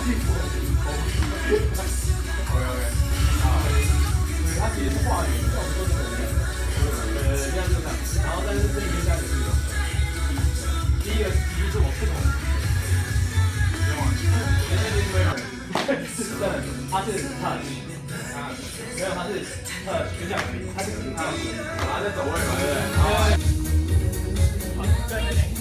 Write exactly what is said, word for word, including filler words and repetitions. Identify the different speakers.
Speaker 1: OK OK， 好，它其实是画圆，差不多是这样。呃，这样就这样。然后但是这里面这样子是有。第一个其实是我不同。不用啊，那那边没有。是的，它是 touch， 啊，没有，它是 touch， 就这样，它是它，然后再走位嘛，对不对？好，在那边。